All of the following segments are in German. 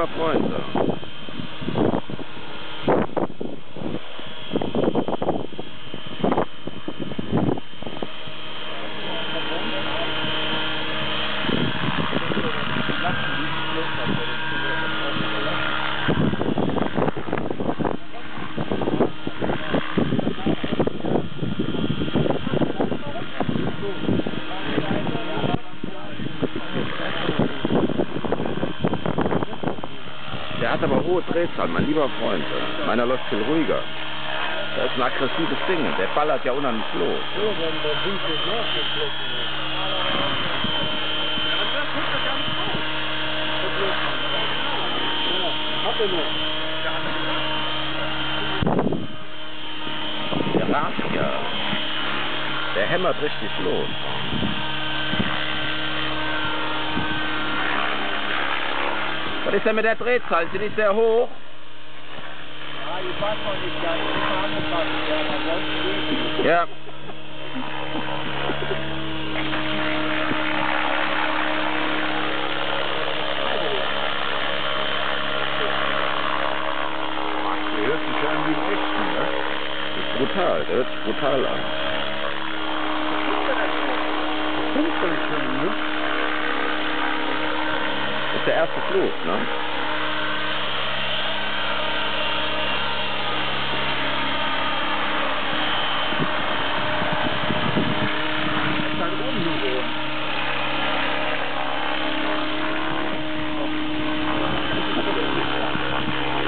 lieber Freund. So. Der hat aber hohe Drehzahl, mein lieber Freund. Meiner läuft viel ruhiger. Das ist ein aggressives Ding. Der ballert ja unheimlich los. So, wenn der Wind jetzt nachgeschlossen wird. Ja, das tut er ganz gut. Ja, hat er noch. Der rast ja. Der hämmert richtig los. Was ist denn mit der Drehzahl? Ist die nicht sehr hoch? Ja, ich weiß noch nicht ganz. Ich bin angepasst werden, ansonsten geht es. Ja. Der hört sich an wie ein Echten, ne? Das ist brutal. Der hört sich brutal an. Was kommt denn schon, ne? Das ist der erste Flug, ne?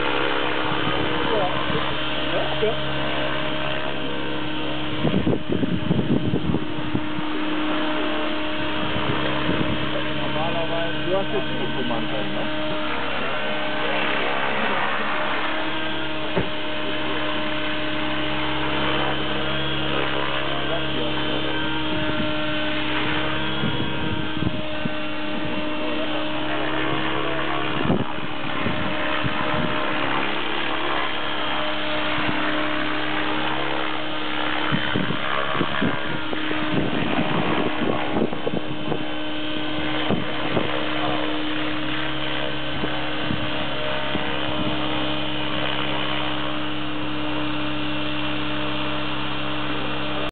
Ja.